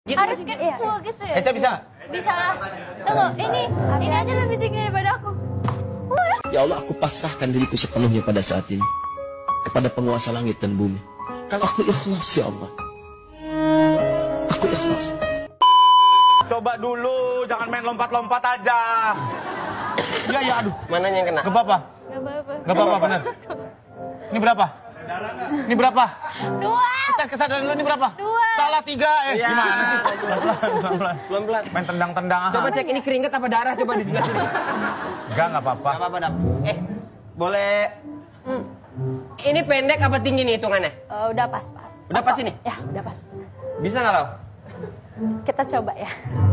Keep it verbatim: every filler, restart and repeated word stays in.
Gitu Harus sih, ke iya. full gitu ya? Eca bisa? Bisa lah. Tunggu, ini ini aja lebih tinggi daripada aku. Ya Allah, aku pasrahkan diriku sepenuhnya pada saat ini kepada penguasa langit dan bumi. Kalau aku ikhlas, ya Allah. Aku ikhlas. Coba dulu, jangan main lompat-lompat aja. Iya, iya, aduh. Mananya yang kena? Gak apa-apa. Gak apa-apa. Gak apa-apa, bener. Ini berapa? Ini berapa? Dua. Tes kesadaran lu ini berapa? Dua. Salah tiga, eh Ya. gimana sih? Pelan-pelan, pelan-pelan. Pelan-pelan. Main tendang-tendang. Coba cek ini keringet apa darah coba di sebelah sini. Enggak, enggak apa-apa. Gak apa-apa, Dap. Eh, boleh... Hmm. Ini pendek apa tinggi nih hitungannya? Oh, udah pas-pas. Udah pas ini? Ya, udah pas. Bisa nggak, Lau? Kita coba ya.